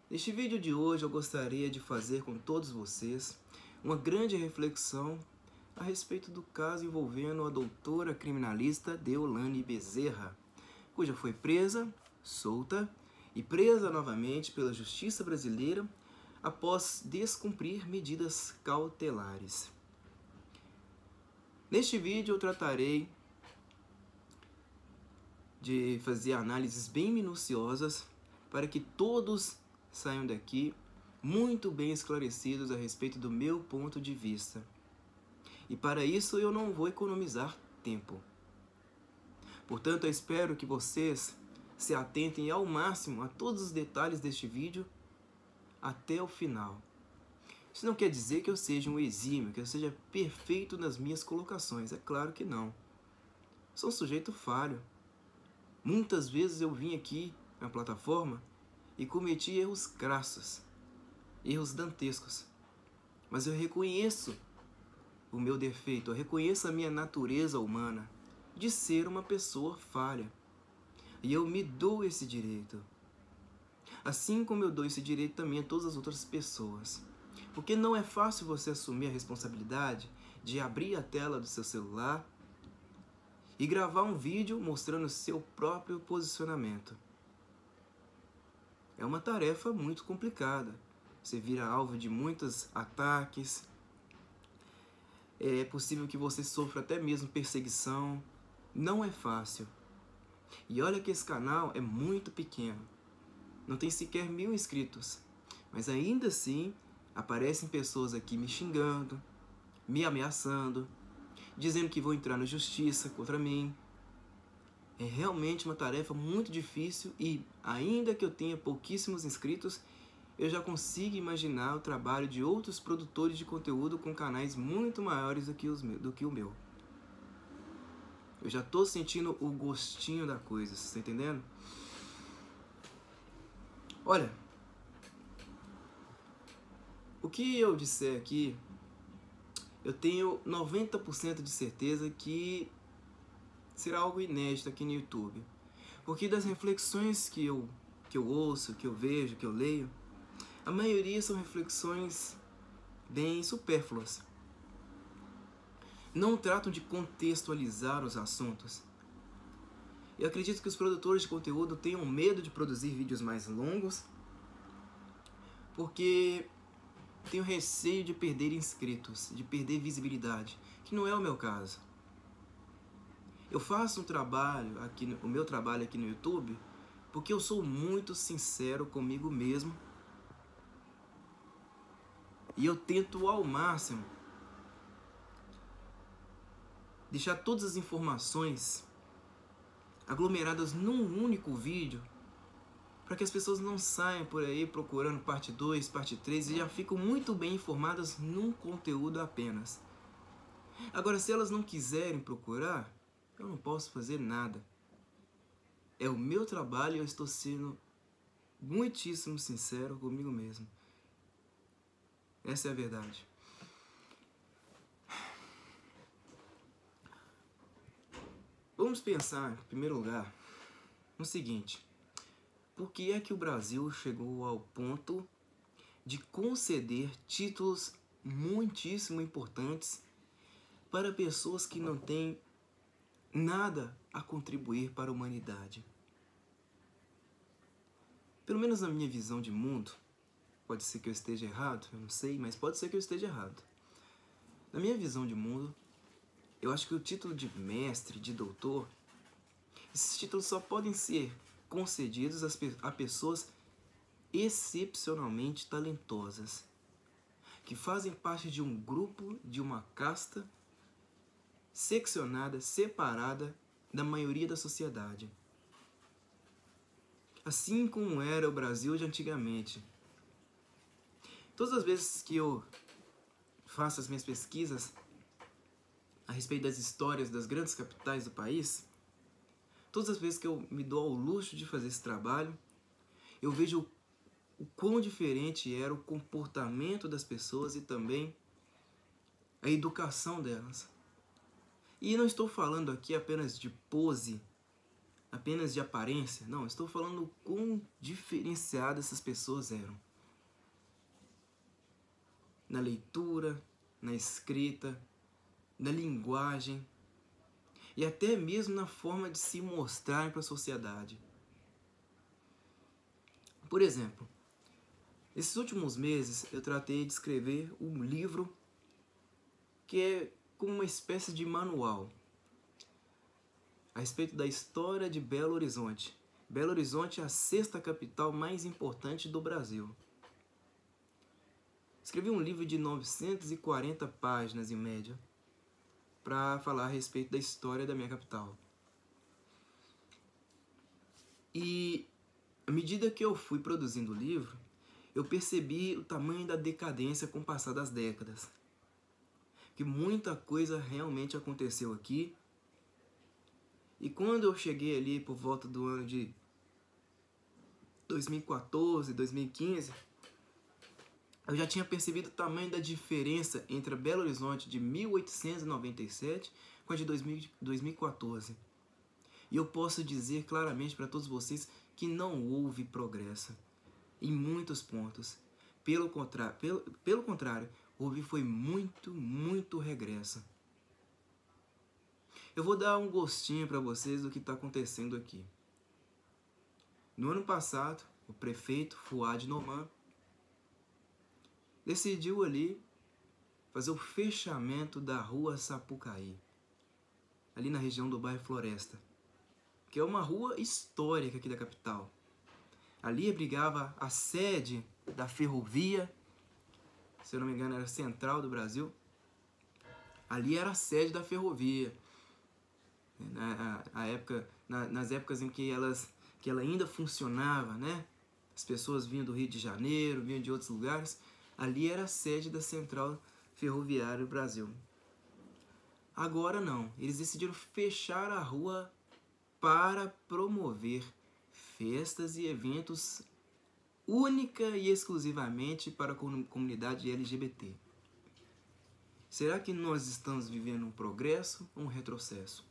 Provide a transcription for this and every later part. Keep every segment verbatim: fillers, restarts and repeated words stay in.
Neste vídeo de hoje eu gostaria de fazer com todos vocês uma grande reflexão a respeito do caso envolvendo a doutora criminalista Deolane Bezerra, cuja foi presa, solta e presa novamente pela Justiça Brasileira após descumprir medidas cautelares. Neste vídeo eu tratarei de fazer análises bem minuciosas para que todos saiam daqui muito bem esclarecidos a respeito do meu ponto de vista. E para isso eu não vou economizar tempo. Portanto, eu espero que vocês se atentem ao máximo a todos os detalhes deste vídeo até o final. Isso não quer dizer que eu seja um exímio, que eu seja perfeito nas minhas colocações. É claro que não. Sou um sujeito falho. Muitas vezes eu vim aqui na plataforma e cometi erros crassos, erros dantescos. Mas eu reconheço o meu defeito, eu reconheço a minha natureza humana de ser uma pessoa falha. E eu me dou esse direito. Assim como eu dou esse direito também a todas as outras pessoas. Porque não é fácil você assumir a responsabilidade de abrir a tela do seu celular e gravar um vídeo mostrando seu próprio posicionamento. É uma tarefa muito complicada. Você vira alvo de muitos ataques. É possível que você sofra até mesmo perseguição. Não é fácil. E olha que esse canal é muito pequeno. Não tem sequer mil inscritos. Mas ainda assim, aparecem pessoas aqui me xingando, me ameaçando, dizendo que vão entrar na justiça contra mim. É realmente uma tarefa muito difícil e, ainda que eu tenha pouquíssimos inscritos, eu já consigo imaginar o trabalho de outros produtores de conteúdo com canais muito maiores do que, os meus, do que o meu. Eu já estou sentindo o gostinho da coisa, você está entendendo? Olha, o que eu disser aqui, eu tenho noventa por cento de certeza que será algo inédito aqui no YouTube. Porque das reflexões que eu, que eu ouço, que eu vejo, que eu leio, a maioria são reflexões bem supérfluas. Não tratam de contextualizar os assuntos. Eu acredito que os produtores de conteúdo tenham medo de produzir vídeos mais longos, porque tenho receio de perder inscritos, de perder visibilidade, que não é o meu caso. Eu faço um trabalho, aqui, o meu trabalho aqui no YouTube, porque eu sou muito sincero comigo mesmo. E eu tento ao máximo deixar todas as informações aglomeradas num único vídeo, para que as pessoas não saiam por aí procurando parte dois, parte três e já ficam muito bem informadas num conteúdo apenas. Agora, se elas não quiserem procurar, eu não posso fazer nada. É o meu trabalho e eu estou sendo muitíssimo sincero comigo mesmo. Essa é a verdade. Vamos pensar, em primeiro lugar, no seguinte. Por que é que o Brasil chegou ao ponto de conceder títulos muitíssimo importantes para pessoas que não têm nada a contribuir para a humanidade? Pelo menos na minha visão de mundo, pode ser que eu esteja errado, eu não sei, mas pode ser que eu esteja errado. Na minha visão de mundo, eu acho que o título de mestre, de doutor, esses títulos só podem ser concedidos a pessoas excepcionalmente talentosas, que fazem parte de um grupo, de uma casta seccionada, separada da maioria da sociedade. Assim como era o Brasil de antigamente. Todas as vezes que eu faço as minhas pesquisas a respeito das histórias das grandes capitais do país, todas as vezes que eu me dou ao luxo de fazer esse trabalho, eu vejo o quão diferente era o comportamento das pessoas e também a educação delas. E não estou falando aqui apenas de pose, apenas de aparência. Não, estou falando quão diferenciadas essas pessoas eram. Na leitura, na escrita, na linguagem e até mesmo na forma de se mostrar para a sociedade. Por exemplo, esses últimos meses eu tratei de escrever um livro que é como uma espécie de manual a respeito da história de Belo Horizonte. Belo Horizonte é a sexta capital mais importante do Brasil. Escrevi um livro de novecentas e quarenta páginas em média para falar a respeito da história da minha capital. E à medida que eu fui produzindo o livro, eu percebi o tamanho da decadência com o passar das décadas. Que muita coisa realmente aconteceu aqui. E quando eu cheguei ali por volta do ano de dois mil e quatorze, dois mil e quinze, eu já tinha percebido o tamanho da diferença entre a Belo Horizonte de mil oitocentos e noventa e sete com a de dois mil e quatorze. E eu posso dizer claramente para todos vocês que não houve progresso em muitos pontos. Pelo contrário, pelo, pelo contrário, houve foi muito, muito regresso. Eu vou dar um gostinho para vocês do que está acontecendo aqui. No ano passado, o prefeito Fuad Noman decidiu ali fazer o fechamento da rua Sapucaí, ali na região do bairro Floresta, que é uma rua histórica aqui da capital. Ali abrigava a sede da ferrovia, se eu não me engano era Central do Brasil. Ali era a sede da ferrovia. Na, a, a época, na, nas épocas em que, elas, que ela ainda funcionava, né? As pessoas vinham do Rio de Janeiro, vinham de outros lugares. Ali era a sede da Central Ferroviária do Brasil. Agora não, eles decidiram fechar a rua para promover festas e eventos única e exclusivamente para a comunidade L G B T. Será que nós estamos vivendo um progresso ou um retrocesso?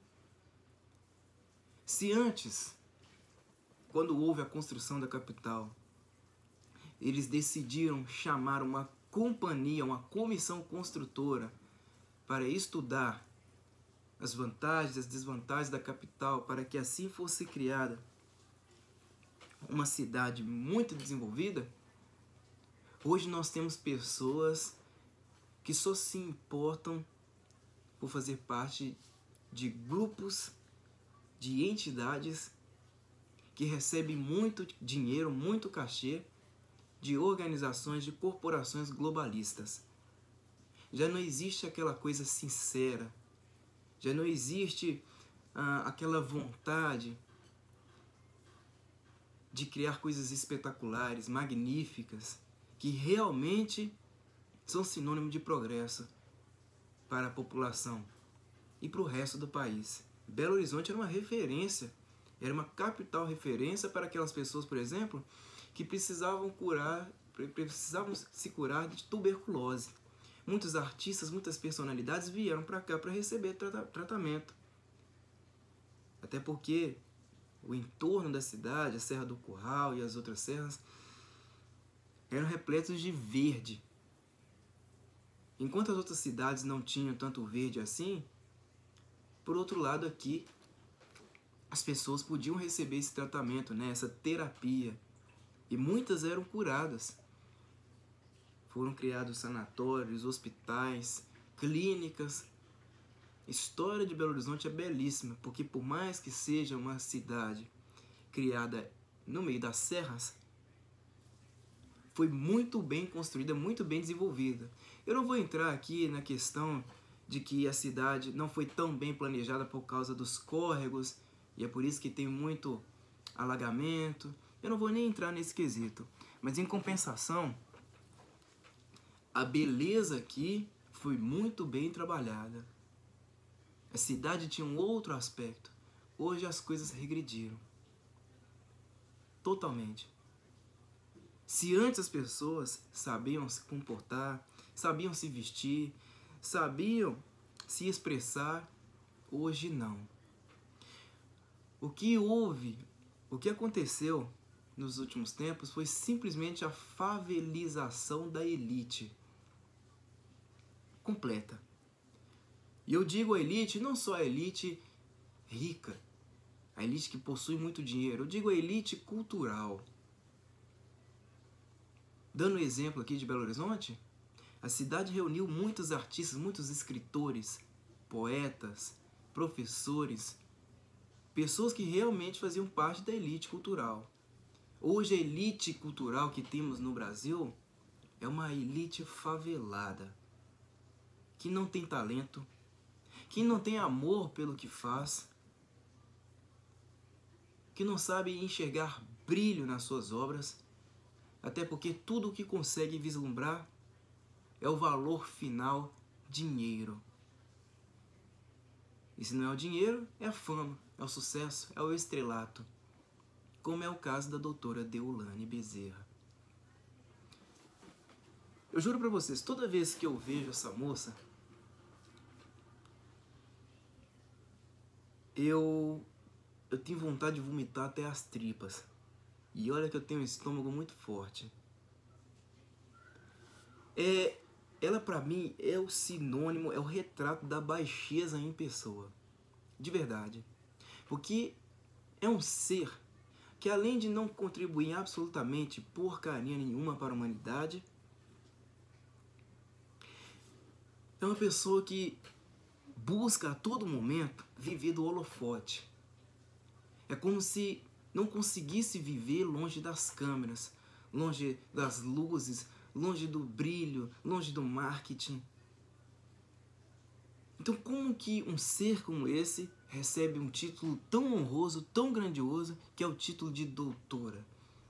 Se antes, quando houve a construção da capital, eles decidiram chamar uma companhia, uma comissão construtora para estudar as vantagens e as desvantagens da capital, para que assim fosse criada uma cidade muito desenvolvida, hoje nós temos pessoas que só se importam por fazer parte de grupos, de entidades que recebem muito dinheiro, muito cachê, de organizações, de corporações globalistas. Já não existe aquela coisa sincera, já não existe ah, aquela vontade de criar coisas espetaculares, magníficas, que realmente são sinônimo de progresso para a população e para o resto do país. Belo Horizonte era uma referência, era uma capital referência para aquelas pessoas, por exemplo, que precisavam curar, precisavam se curar de tuberculose. Muitos artistas, muitas personalidades vieram para cá para receber trata tratamento. Até porque o entorno da cidade, a Serra do Curral e as outras serras, eram repletos de verde. Enquanto as outras cidades não tinham tanto verde assim, por outro lado aqui, as pessoas podiam receber esse tratamento, né, essa terapia. E muitas eram curadas. Foram criados sanatórios, hospitais, clínicas. A história de Belo Horizonte é belíssima, porque por mais que seja uma cidade criada no meio das serras, foi muito bem construída, muito bem desenvolvida. Eu não vou entrar aqui na questão de que a cidade não foi tão bem planejada por causa dos córregos, e é por isso que tem muito alagamento. Eu não vou nem entrar nesse quesito. Mas em compensação, a beleza aqui foi muito bem trabalhada. A cidade tinha um outro aspecto. Hoje as coisas regrediram. Totalmente. Se antes as pessoas sabiam se comportar, sabiam se vestir, sabiam se expressar, hoje não. O que houve, o que aconteceu nos últimos tempos foi simplesmente a favelização da elite completa. E eu digo a elite, não só a elite rica, a elite que possui muito dinheiro, eu digo a elite cultural. Dando um exemplo aqui de Belo Horizonte, a cidade reuniu muitos artistas, muitos escritores, poetas, professores, pessoas que realmente faziam parte da elite cultural. Hoje a elite cultural que temos no Brasil é uma elite favelada, que não tem talento, que não tem amor pelo que faz, que não sabe enxergar brilho nas suas obras, até porque tudo o que consegue vislumbrar é o valor final, dinheiro. E se não é o dinheiro, é a fama, é o sucesso, é o estrelato, como é o caso da doutora Deolane Bezerra. Eu juro pra vocês, toda vez que eu vejo essa moça, eu, eu tenho vontade de vomitar até as tripas. E olha que eu tenho um estômago muito forte. É, ela pra mim é o sinônimo, é o retrato da baixeza em pessoa. De verdade. Porque é um ser que, além de não contribuir absolutamente porcaria nenhuma para a humanidade, é uma pessoa que busca a todo momento viver do holofote. É como se não conseguisse viver longe das câmeras, longe das luzes, longe do brilho, longe do marketing. Então, como que um ser como esse recebe um título tão honroso, tão grandioso, que é o título de doutora?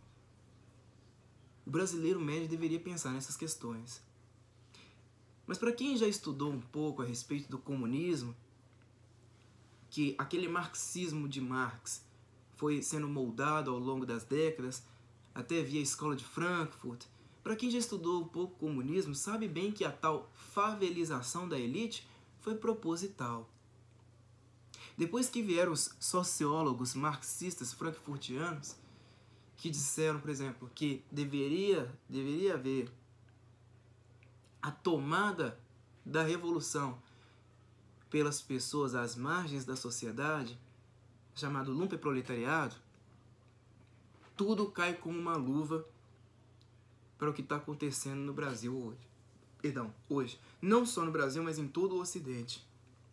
O brasileiro médio deveria pensar nessas questões. Mas para quem já estudou um pouco a respeito do comunismo, que aquele marxismo de Marx foi sendo moldado ao longo das décadas, até via a escola de Frankfurt, para quem já estudou um pouco o comunismo, sabe bem que a tal favelização da elite foi proposital. Depois que vieram os sociólogos marxistas frankfurtianos, que disseram, por exemplo, que deveria, deveria haver a tomada da revolução pelas pessoas às margens da sociedade, chamado lumpenproletariado, tudo cai como uma luva para o que está acontecendo no Brasil hoje. Perdão, hoje. Não só no Brasil, mas em todo o Ocidente.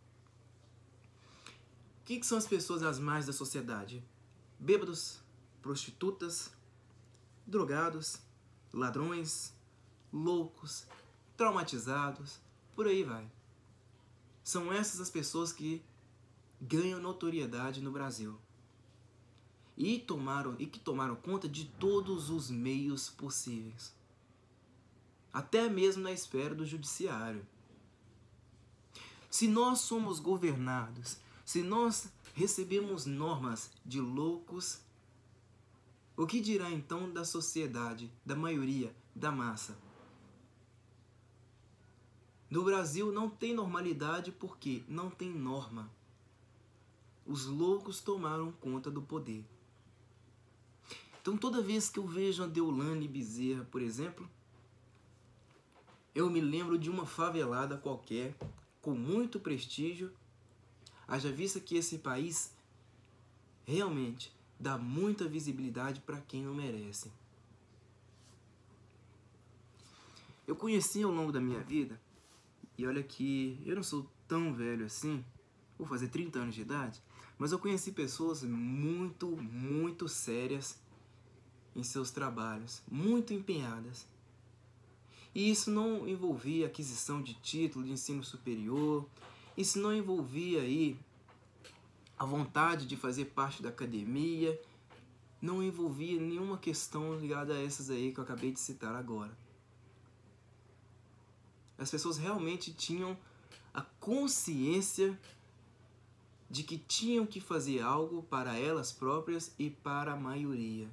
O que, que são as pessoas às margens da sociedade? Bêbados, prostitutas, drogados, ladrões, loucos, traumatizados, por aí vai. São essas as pessoas que ganham notoriedade no Brasil. E, tomaram, e que tomaram conta de todos os meios possíveis. Até mesmo na esfera do judiciário. Se nós somos governados, se nós recebemos normas de loucos, o que dirá então da sociedade, da maioria, da massa? No Brasil não tem normalidade porque não tem norma. Os loucos tomaram conta do poder. Então toda vez que eu vejo a Deolane Bezerra, por exemplo, eu me lembro de uma favelada qualquer, com muito prestígio, haja vista que esse país realmente dá muita visibilidade para quem não merece. Eu conheci ao longo da minha vida, e olha que eu não sou tão velho assim, vou fazer trinta anos de idade, mas eu conheci pessoas muito, muito sérias em seus trabalhos, muito empenhadas. E isso não envolvia aquisição de título de ensino superior, isso não envolvia aí a vontade de fazer parte da academia, não envolvia nenhuma questão ligada a essas aí que eu acabei de citar agora. As pessoas realmente tinham a consciência de que tinham que fazer algo para elas próprias e para a maioria.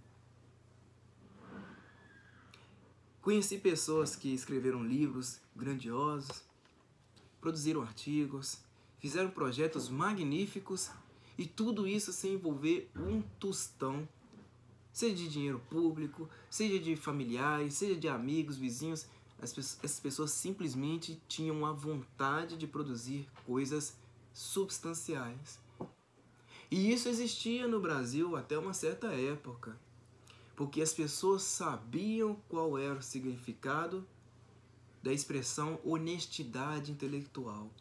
Conheci pessoas que escreveram livros grandiosos, produziram artigos, fizeram projetos magníficos E tudo isso sem envolver um tostão, seja de dinheiro público, seja de familiares, seja de amigos, vizinhos. As pessoas, essas pessoas simplesmente tinham a vontade de produzir coisas substanciais. E isso existia no Brasil até uma certa época, porque as pessoas sabiam qual era o significado da expressão honestidade intelectual.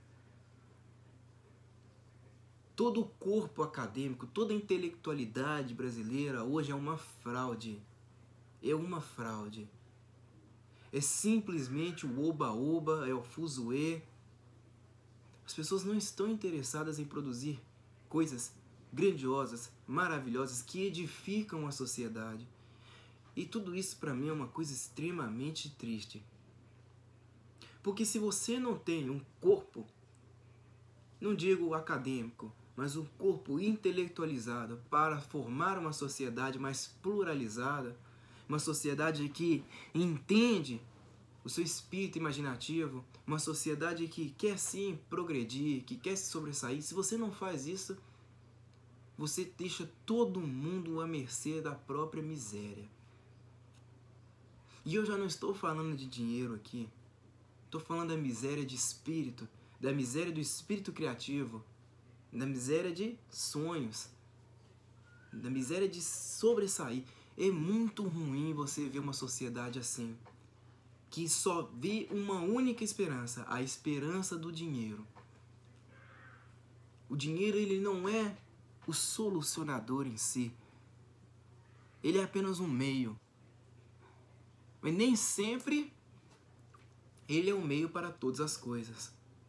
Todo o corpo acadêmico, toda a intelectualidade brasileira hoje é uma fraude. É uma fraude. É simplesmente o oba-oba, é o fuzuê. As pessoas não estão interessadas em produzir coisas grandiosas, maravilhosas, que edificam a sociedade. E tudo isso para mim é uma coisa extremamente triste. Porque se você não tem um corpo, não digo acadêmico, mas um corpo intelectualizado para formar uma sociedade mais pluralizada, uma sociedade que entende o seu espírito imaginativo, uma sociedade que quer sim progredir, que quer se sobressair. Se você não faz isso, você deixa todo mundo à mercê da própria miséria. E eu já não estou falando de dinheiro aqui. Estou falando da miséria de espírito, da miséria do espírito criativo, da miséria de sonhos, da miséria de sobressair. É muito ruim você ver uma sociedade assim, que só vê uma única esperança, a esperança do dinheiro. O dinheiro, ele não é o solucionador em si. Ele é apenas um meio. Mas nem sempre ele é um meio para todas as coisas.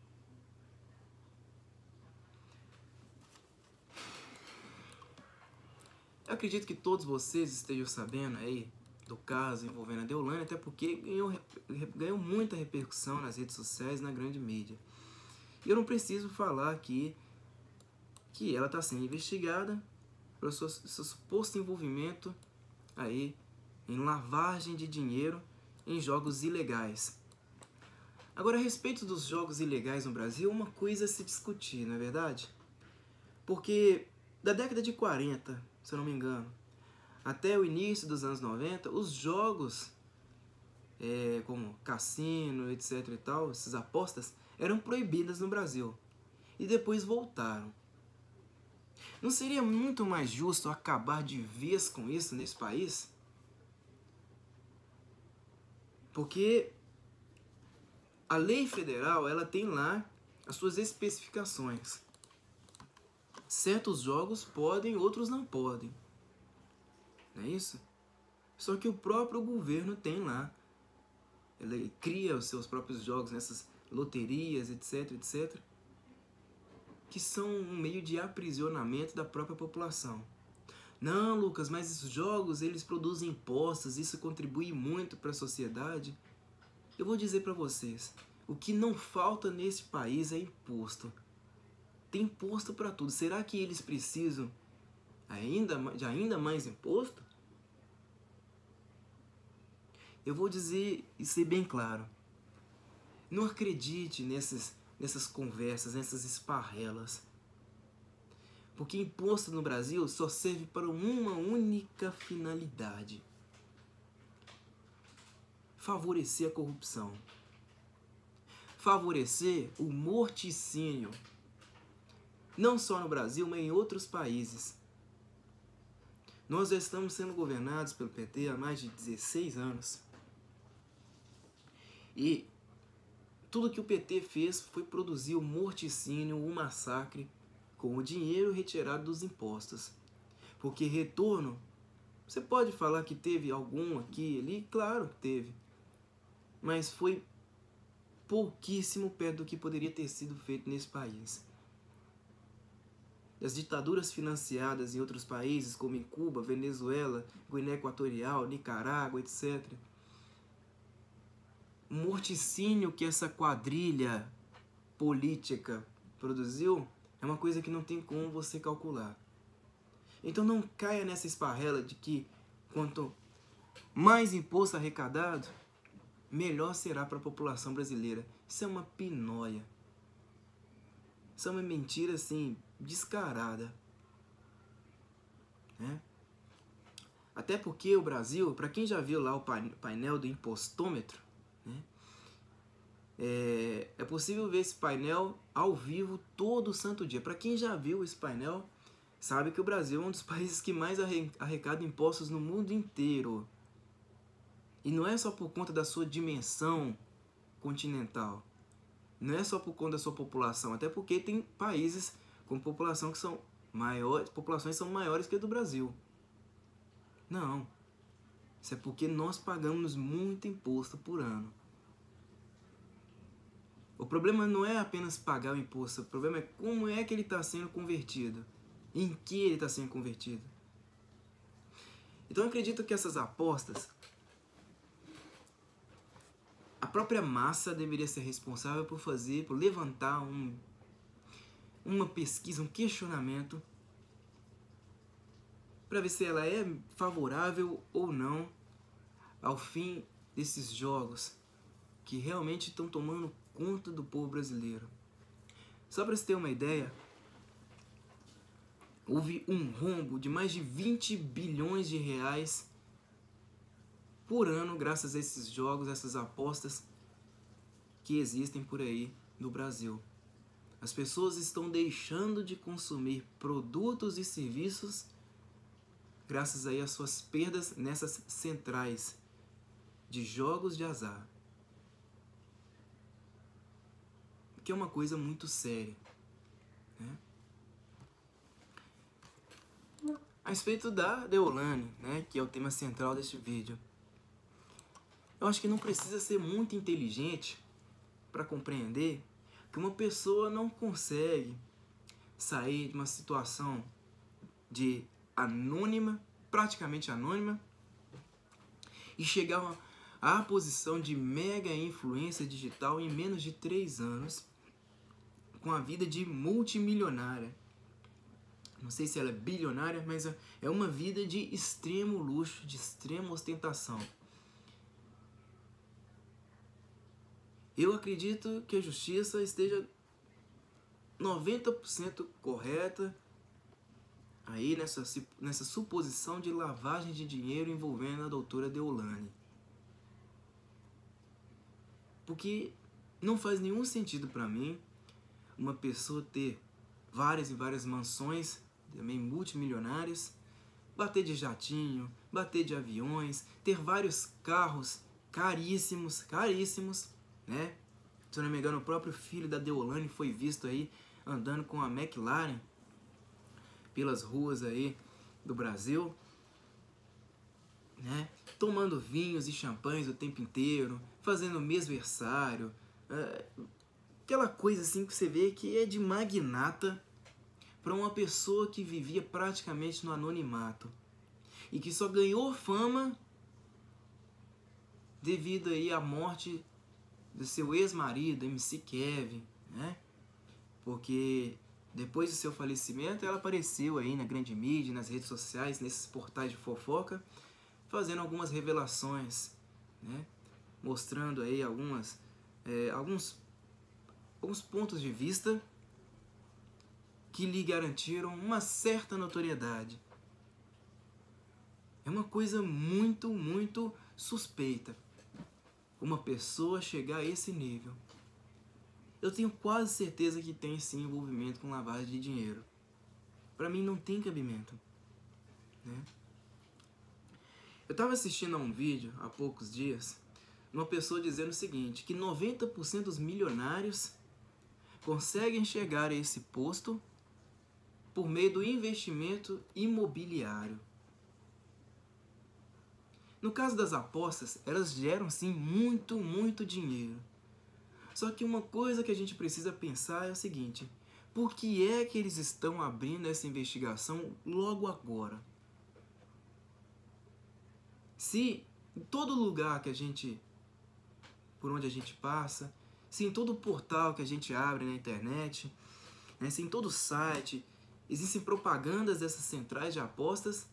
Eu acredito que todos vocês estejam sabendo aí do caso envolvendo a Deolane, até porque ganhou, ganhou muita repercussão nas redes sociais e na grande mídia. E eu não preciso falar aqui que ela está sendo investigada pelo seu, seu suposto envolvimento aí em lavagem de dinheiro em jogos ilegais. Agora, a respeito dos jogos ilegais no Brasil, uma coisa a se discutir, não é verdade? Porque da década de quarenta, se eu não me engano, até o início dos anos noventa, os jogos é, como cassino, etc e tal, essas apostas, eram proibidas no Brasil. E depois voltaram. Não seria muito mais justo acabar de vez com isso nesse país? Porque a lei federal, ela tem lá as suas especificações. Certos jogos podem, outros não podem. Não é isso? Só que o próprio governo tem lá. Ele cria os seus próprios jogos nessas loterias, etc, etcétera. Que são um meio de aprisionamento da própria população. Não, Lucas, mas esses jogos, eles produzem impostos, isso contribui muito para a sociedade. Eu vou dizer para vocês, o que não falta nesse país é imposto. Tem imposto para tudo. Será que eles precisam ainda, de ainda mais imposto? Eu vou dizer e ser bem claro. Não acredite nessas, nessas conversas, nessas esparrelas. Porque imposto no Brasil só serve para uma única finalidade: favorecer a corrupção. Favorecer o morticínio. Não só no Brasil, mas em outros países. Nós já estamos sendo governados pelo P T há mais de dezesseis anos. E tudo que o P T fez foi produzir o morticínio, o massacre, com o dinheiro retirado dos impostos. Porque retorno, você pode falar que teve algum aqui e ali, claro que teve. Mas foi pouquíssimo perto do que poderia ter sido feito nesse país. As ditaduras financiadas em outros países, como em Cuba, Venezuela, Guiné Equatorial, Nicarágua, etcétera. O morticínio que essa quadrilha política produziu é uma coisa que não tem como você calcular. Então não caia nessa esparrela de que quanto mais imposto arrecadado, melhor será para a população brasileira. Isso é uma pinóia. Isso é uma mentira, assim, descarada, né? Até porque o Brasil, para quem já viu lá o painel do impostômetro, né, é, é possível ver esse painel ao vivo todo santo dia. Para quem já viu esse painel, sabe que o Brasil é um dos países que mais arrecada impostos no mundo inteiro. E não é só por conta da sua dimensão continental, não é só por conta da sua população, até porque tem países com população que são maiores, populações são maiores que a do Brasil. Não, isso é porque nós pagamos muito imposto por ano. O problema não é apenas pagar o imposto, o problema é como é que ele está sendo convertido, em que ele está sendo convertido. Então eu acredito que essas apostas, a própria massa deveria ser responsável por fazer, por levantar um, uma pesquisa, um questionamento, para ver se ela é favorável ou não ao fim desses jogos que realmente estão tomando conta do povo brasileiro. Só para você ter uma ideia, houve um rombo de mais de vinte bilhões de reais por ano graças a esses jogos, essas apostas que existem por aí no Brasil. As pessoas estão deixando de consumir produtos e serviços graças aí às suas perdas nessas centrais de jogos de azar. Que é uma coisa muito séria, né? A respeito da Deolane, né, que é o tema central deste vídeo, eu acho que não precisa ser muito inteligente para compreender que uma pessoa não consegue sair de uma situação de anônima, praticamente anônima, e chegar à posição de mega influência digital em menos de três anos, com a vida de multimilionária. Não sei se ela é bilionária, mas é uma vida de extremo luxo, de extrema ostentação. Eu acredito que a justiça esteja noventa por cento correta aí nessa, nessa suposição de lavagem de dinheiro envolvendo a doutora Deolane. Porque não faz nenhum sentido para mim uma pessoa ter várias e várias mansões, também multimilionárias, bater de jatinho, bater de aviões, ter vários carros caríssimos, caríssimos, né? Se eu não me engano, o próprio filho da Deolane foi visto aí andando com a McLaren pelas ruas aí do Brasil, né? Tomando vinhos e champanhes o tempo inteiro, fazendo mesversário, é, aquela coisa assim que você vê que é de magnata para uma pessoa que vivia praticamente no anonimato e que só ganhou fama devido aí à morte do seu ex-marido, M C Kevin, né? Porque depois do seu falecimento ela apareceu aí na grande mídia, nas redes sociais, nesses portais de fofoca, fazendo algumas revelações, né? Mostrando aí algumas, é, alguns, alguns pontos de vista que lhe garantiram uma certa notoriedade. É uma coisa muito, muito suspeita uma pessoa chegar a esse nível. Eu tenho quase certeza que tem sim envolvimento com lavagem de dinheiro. Para mim não tem cabimento, né? Eu estava assistindo a um vídeo há poucos dias, uma pessoa dizendo o seguinte, que noventa por cento dos milionários conseguem chegar a esse posto por meio do investimento imobiliário. No caso das apostas, elas geram sim muito, muito dinheiro. Só que uma coisa que a gente precisa pensar é o seguinte, por que é que eles estão abrindo essa investigação logo agora? Se em todo lugar que a gente, por onde a gente passa, se em todo portal que a gente abre na internet, né, se em todo site existem propagandas dessas centrais de apostas,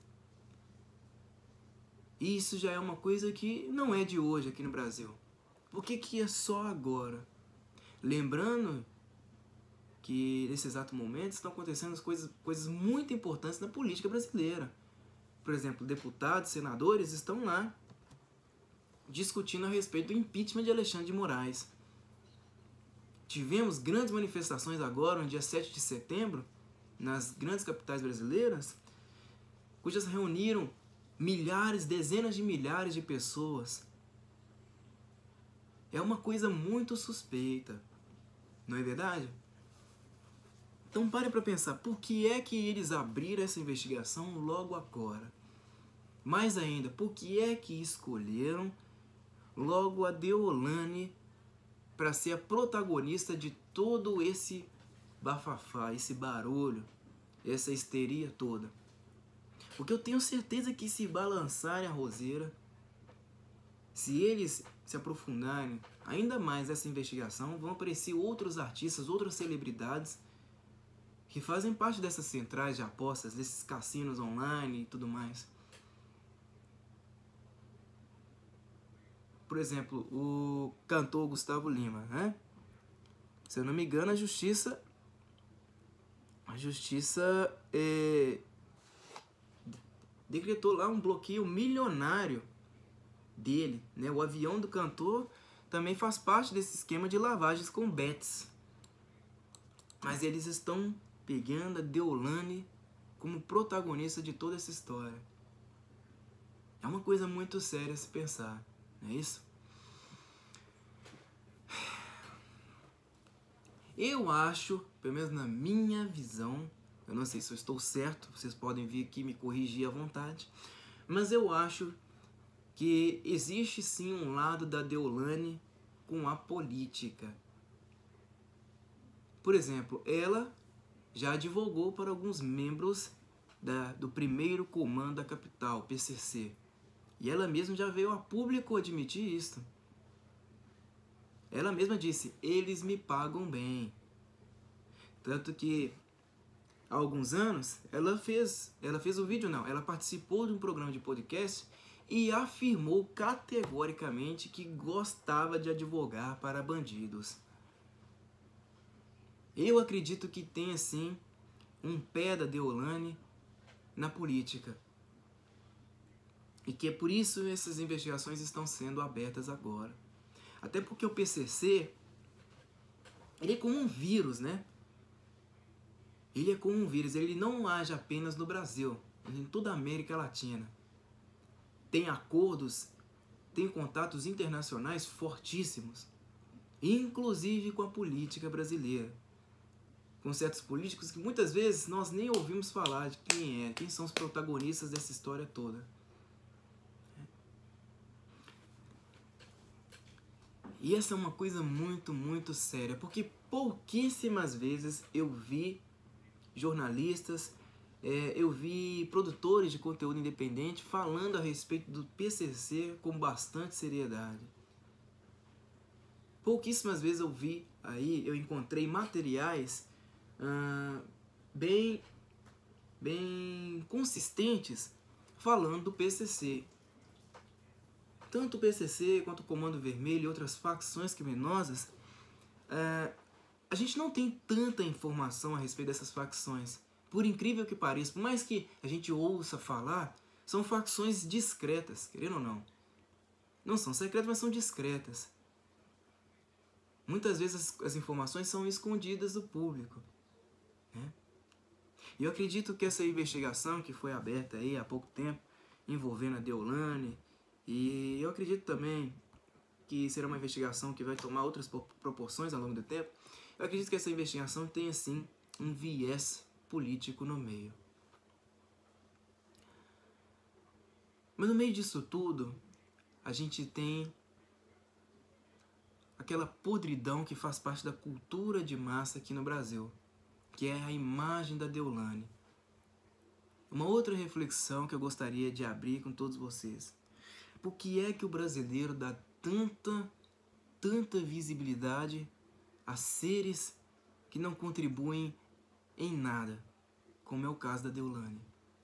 isso já é uma coisa que não é de hoje aqui no Brasil. Por que que é só agora? Lembrando que nesse exato momento estão acontecendo coisas, coisas muito importantes na política brasileira. Por exemplo, deputados, senadores estão lá discutindo a respeito do impeachment de Alexandre de Moraes. Tivemos grandes manifestações agora, no dia sete de setembro, nas grandes capitais brasileiras, cujas reuniram milhares, dezenas de milhares de pessoas. É uma coisa muito suspeita, não é verdade? Então pare para pensar, por que é que eles abriram essa investigação logo agora? Mais ainda, por que é que escolheram logo a Deolane para ser a protagonista de todo esse bafafá, esse barulho, essa histeria toda? Porque eu tenho certeza que se balançarem a roseira, se eles se aprofundarem ainda mais nessa investigação, vão aparecer outros artistas, outras celebridades que fazem parte dessas centrais de apostas, desses cassinos online e tudo mais. Por exemplo, o cantor Gustavo Lima, né? Se eu não me engano, a justiça, a justiça é, decretou lá um bloqueio milionário dele, né? O avião do cantor também faz parte desse esquema de lavagens com bets. Mas eles estão pegando a Deolane como protagonista de toda essa história. É uma coisa muito séria a se pensar, não é isso? Eu acho, pelo menos na minha visão, eu não sei se eu estou certo, vocês podem vir aqui me corrigir à vontade, mas eu acho que existe sim um lado da Deolane com a política. Por exemplo, ela já advogou para alguns membros da, do primeiro comando da capital, P C C. E ela mesma já veio a público admitir isso. Ela mesma disse, eles me pagam bem. Tanto que, há alguns anos, ela fez, ela fez um vídeo, não, ela participou de um programa de podcast e afirmou categoricamente que gostava de advogar para bandidos. Eu acredito que tem, assim, um pé da Deolane na política. E que é por isso essas investigações estão sendo abertas agora. Até porque o P C C, ele é como um vírus, né? Ele é como um vírus, ele não age apenas no Brasil, em toda a América Latina. Tem acordos, tem contatos internacionais fortíssimos, inclusive com a política brasileira. Com certos políticos que muitas vezes nós nem ouvimos falar de quem é, quem são os protagonistas dessa história toda. E essa é uma coisa muito, muito séria, porque pouquíssimas vezes eu vi jornalistas, é, eu vi produtores de conteúdo independente falando a respeito do P C C com bastante seriedade. Pouquíssimas vezes eu vi aí, eu encontrei materiais ah, bem, bem consistentes falando do P C C. Tanto o P C C quanto o Comando Vermelho e outras facções criminosas, uh, a gente não tem tanta informação a respeito dessas facções. Por incrível que pareça, por mais que a gente ouça falar, são facções discretas, querendo ou não. Não são secretas, mas são discretas. Muitas vezes as, as informações são escondidas do público, né? E eu acredito que essa investigação que foi aberta aí há pouco tempo, envolvendo a Deolane, e eu acredito também que será uma investigação que vai tomar outras proporções ao longo do tempo. Eu acredito que essa investigação tenha, sim, um viés político no meio. Mas no meio disso tudo, a gente tem aquela podridão que faz parte da cultura de massa aqui no Brasil, que é a imagem da Deolane. Uma outra reflexão que eu gostaria de abrir com todos vocês. Por que é que o brasileiro dá tanta, tanta visibilidade a seres que não contribuem em nada, como é o caso da Deolane?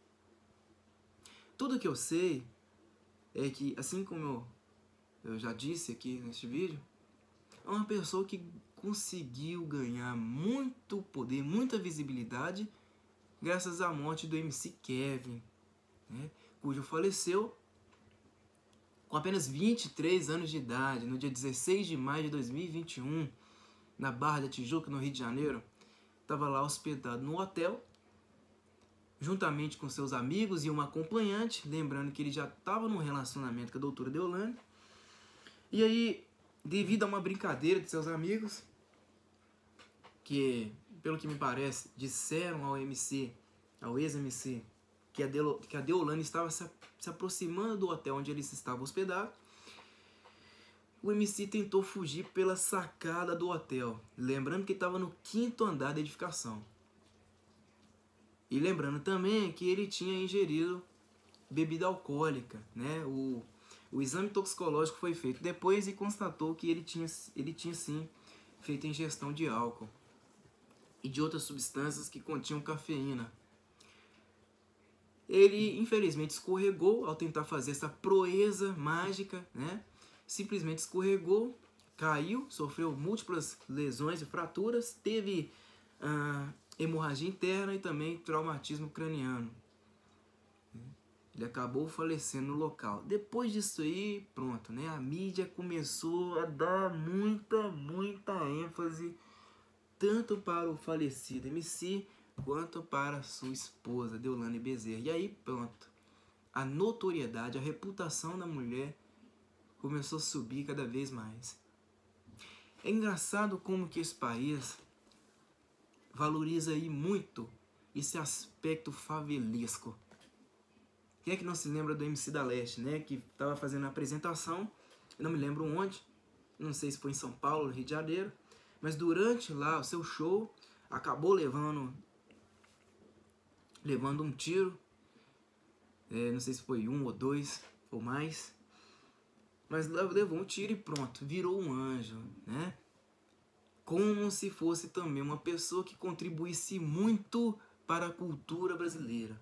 Tudo que eu sei é que, assim como eu, eu já disse aqui neste vídeo, é uma pessoa que conseguiu ganhar muito poder, muita visibilidade, graças à morte do M C Kevin, né, cujo faleceu com apenas vinte e três anos de idade, no dia dezesseis de maio de dois mil e vinte e um, na Barra da Tijuca, no Rio de Janeiro. Estava lá hospedado no hotel, juntamente com seus amigos e uma acompanhante, lembrando que ele já estava num relacionamento com a doutora Deolane. E aí, devido a uma brincadeira de seus amigos, que, pelo que me parece, disseram ao M C, ao ex-M C, que a, Delo, que a Deolane estava se, se aproximando do hotel onde eles estavam hospedados, o M C tentou fugir pela sacada do hotel, lembrando que estava no quinto andar da edificação. E lembrando também que ele tinha ingerido bebida alcoólica, né? O, o exame toxicológico foi feito depois e constatou que ele tinha, ele tinha sim feito ingestão de álcool e de outras substâncias que continham cafeína. Ele, infelizmente, escorregou ao tentar fazer essa proeza mágica, né? Simplesmente escorregou, caiu, sofreu múltiplas lesões e fraturas, teve ah, hemorragia interna e também traumatismo craniano. Ele acabou falecendo no local. Depois disso aí, pronto, né? A mídia começou a dar muita, muita ênfase tanto para o falecido M C quanto para sua esposa, Deolane Bezerra. E aí, pronto, a notoriedade, a reputação da mulher começou a subir cada vez mais. É engraçado como que esse país valoriza aí muito esse aspecto favelesco. Quem é que não se lembra do M C da Leste, né? Que estava fazendo a apresentação, eu não me lembro onde, não sei se foi em São Paulo, Rio de Janeiro, mas durante lá o seu show, acabou levando, levando um tiro, é, não sei se foi um ou dois ou mais, mas levou um tiro e pronto, virou um anjo, né? Como se fosse também uma pessoa que contribuísse muito para a cultura brasileira.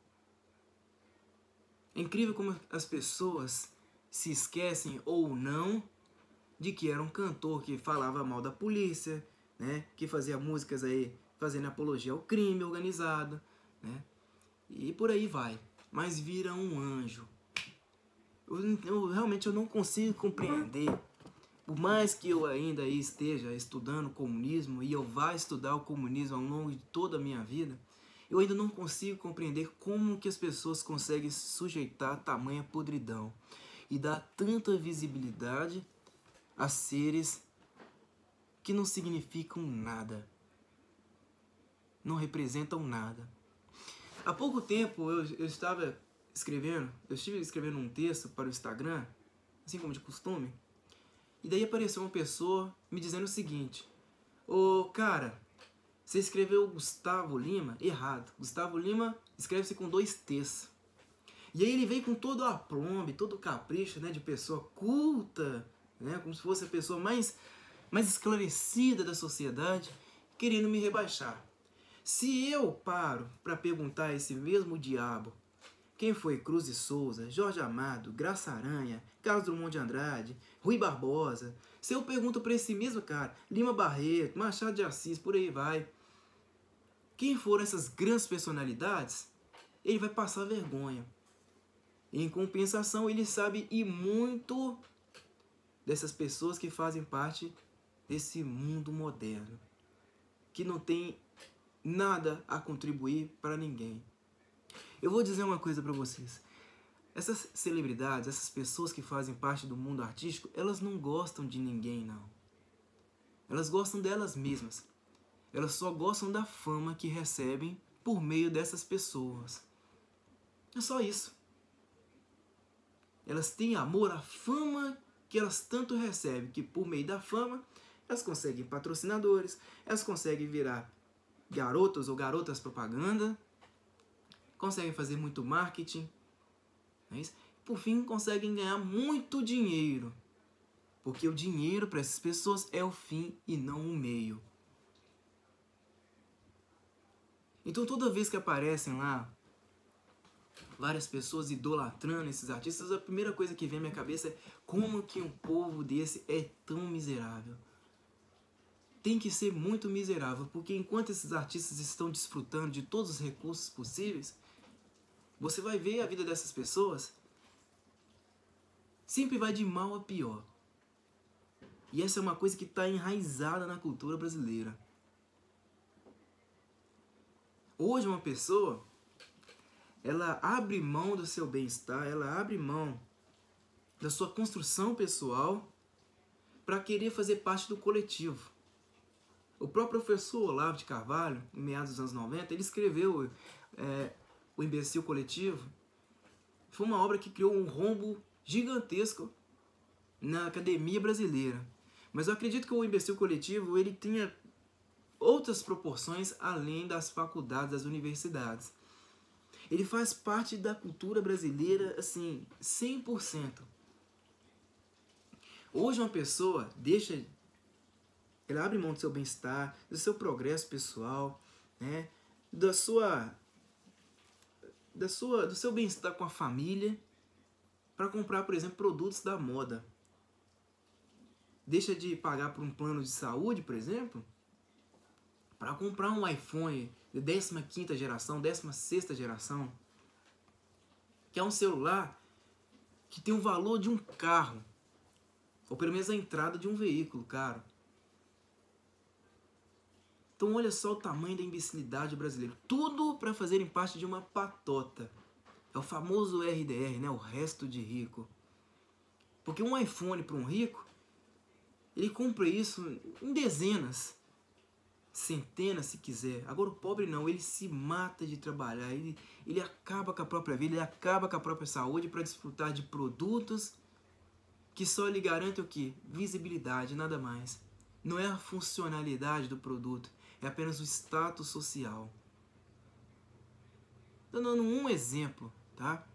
É incrível como as pessoas se esquecem ou não de que era um cantor que falava mal da polícia, né? Que fazia músicas aí fazendo apologia ao crime organizado, né? E por aí vai. Mas vira um anjo. Eu, eu realmente eu não consigo compreender. Por mais que eu ainda esteja estudando comunismo e eu vá estudar o comunismo ao longo de toda a minha vida, eu ainda não consigo compreender como que as pessoas conseguem se sujeitar a tamanha podridão e dar tanta visibilidade a seres que não significam nada, não representam nada. Há pouco tempo eu, eu estava escrevendo, eu estive escrevendo um texto para o Instagram, assim como de costume, e daí apareceu uma pessoa me dizendo o seguinte: ô cara, você escreveu Gustavo Lima errado. Gustavo Lima escreve-se com dois T's. E aí ele veio com todo o aplombe, todo o capricho, né, de pessoa culta, né, como se fosse a pessoa mais, mais esclarecida da sociedade, querendo me rebaixar. Se eu paro para perguntar a esse mesmo diabo quem foi Cruz de Souza, Jorge Amado, Graça Aranha, Carlos Drummond de Andrade, Rui Barbosa, se eu pergunto para esse mesmo cara, Lima Barreto, Machado de Assis, por aí vai, quem foram essas grandes personalidades, ele vai passar vergonha. Em compensação, ele sabe e muito dessas pessoas que fazem parte desse mundo moderno, que não tem nada a contribuir para ninguém. Eu vou dizer uma coisa para vocês. Essas celebridades, essas pessoas que fazem parte do mundo artístico, elas não gostam de ninguém, não. Elas gostam delas mesmas. Elas só gostam da fama que recebem por meio dessas pessoas. É só isso. Elas têm amor à fama que elas tanto recebem, que por meio da fama elas conseguem patrocinadores, elas conseguem virar garotos ou garotas propaganda, conseguem fazer muito marketing, não é isso? Por fim, conseguem ganhar muito dinheiro, porque o dinheiro para essas pessoas é o fim e não o meio. Então toda vez que aparecem lá várias pessoas idolatrando esses artistas, a primeira coisa que vem à minha cabeça é como que um povo desse é tão miserável. tem que ser muito miserável, porque enquanto esses artistas estão desfrutando de todos os recursos possíveis, você vai ver a vida dessas pessoas sempre vai de mal a pior. E essa é uma coisa que está enraizada na cultura brasileira. Hoje uma pessoa, ela abre mão do seu bem-estar, ela abre mão da sua construção pessoal para querer fazer parte do coletivo. O próprio professor Olavo de Carvalho, em meados dos anos noventa, ele escreveu é, O Imbecil Coletivo. Foi uma obra que criou um rombo gigantesco na academia brasileira. Mas eu acredito que o Imbecil Coletivo ele tinha outras proporções além das faculdades, das universidades. Ele faz parte da cultura brasileira, assim, cem por cento. Hoje uma pessoa deixa, ela abre mão do seu bem-estar, do seu progresso pessoal, né, da sua, da sua, do seu bem-estar com a família, para comprar, por exemplo, produtos da moda. Deixa de pagar por um plano de saúde, por exemplo, para comprar um iPhone de décima quinta geração, décima sexta geração, que é um celular que tem o valor de um carro, ou pelo menos a entrada de um veículo, cara. Então olha só o tamanho da imbecilidade brasileira. Tudo para fazerem parte de uma patota. É o famoso R D R, né? O resto de rico. Porque um iPhone para um rico, ele compra isso em dezenas, centenas se quiser. Agora o pobre não, ele se mata de trabalhar, ele, ele acaba com a própria vida, ele acaba com a própria saúde para desfrutar de produtos que só lhe garantem o quê? Visibilidade, nada mais. Não é a funcionalidade do produto, é apenas o status social. Estou dando um exemplo, tá?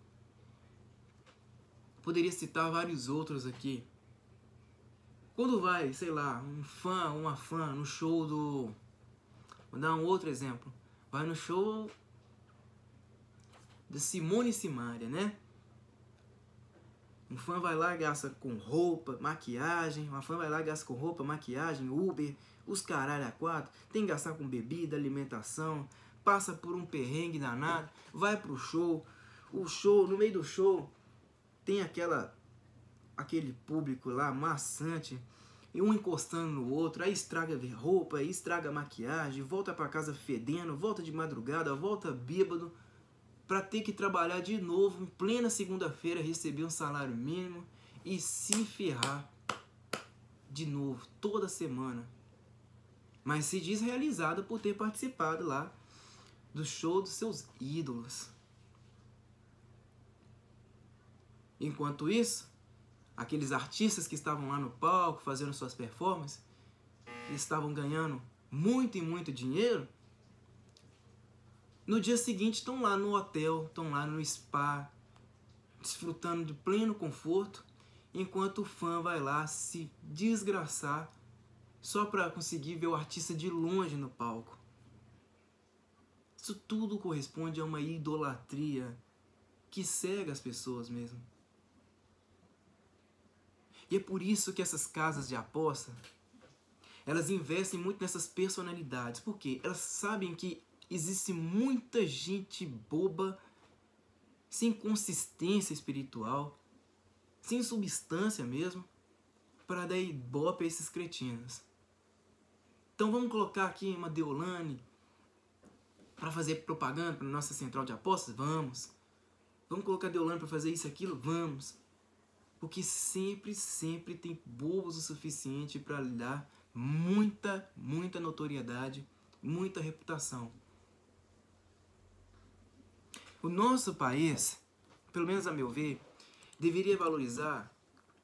Poderia citar vários outros aqui. Quando vai, sei lá, um fã, uma fã no show do... Vou dar um outro exemplo. Vai no show de Simone e Simaria, né? Um fã vai lá e gasta com roupa, maquiagem. Uma fã vai lá e gasta com roupa, maquiagem, Uber, os caralho a quatro. Tem que gastar com bebida, alimentação. Passa por um perrengue danado. Vai pro show. O show, no meio do show, tem aquela... aquele público lá, maçante, e um encostando no outro, aí estraga a roupa, aí estraga a maquiagem, volta para casa fedendo, volta de madrugada, volta bêbado, para ter que trabalhar de novo, em plena segunda-feira, receber um salário mínimo e se ferrar de novo, toda semana. Mas se diz realizado por ter participado lá do show dos seus ídolos. Enquanto isso, aqueles artistas que estavam lá no palco fazendo suas performances, eles estavam ganhando muito e muito dinheiro. No dia seguinte estão lá no hotel, estão lá no spa, desfrutando de pleno conforto, enquanto o fã vai lá se desgraçar só para conseguir ver o artista de longe no palco. Isso tudo corresponde a uma idolatria que cega as pessoas mesmo. E é por isso que essas casas de aposta, elas investem muito nessas personalidades. Por quê? Elas sabem que existe muita gente boba, sem consistência espiritual, sem substância mesmo, para dar ibope a esses cretinos. Então vamos colocar aqui uma Deolane para fazer propaganda para a nossa central de apostas? Vamos. Vamos colocar a Deolane para fazer isso e aquilo? Vamos. Porque sempre, sempre tem bobos o suficiente para lhe dar muita, muita notoriedade, muita reputação. O nosso país, pelo menos a meu ver, deveria valorizar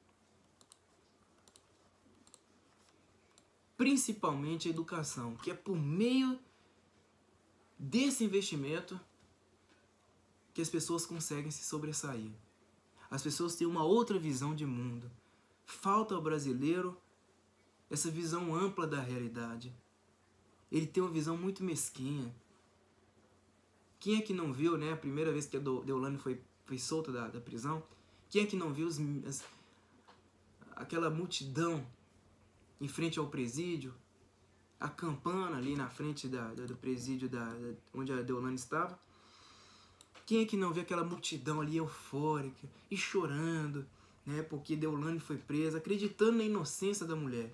principalmente a educação, que é por meio desse investimento que as pessoas conseguem se sobressair. As pessoas têm uma outra visão de mundo. Falta ao brasileiro essa visão ampla da realidade. Ele tem uma visão muito mesquinha. Quem é que não viu, né, a primeira vez que a Deolane foi, foi solta da, da prisão? Quem é que não viu os, as, aquela multidão em frente ao presídio, acampando ali na frente da, da, do presídio da, da, onde a Deolane estava. Quem é que não vê aquela multidão ali eufórica e chorando, né, porque Deolane foi presa, acreditando na inocência da mulher?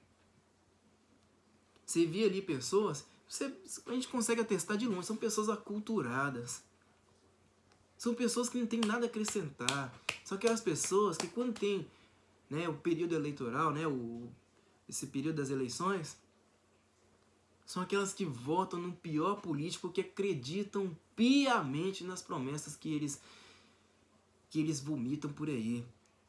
Você via ali pessoas, você, a gente consegue atestar de longe, são pessoas aculturadas. São pessoas que não têm nada a acrescentar. São aquelas pessoas que quando tem, né, o período eleitoral, né, o, esse período das eleições, são aquelas que votam no pior político, que acreditam piamente nas promessas que eles, que eles vomitam por aí.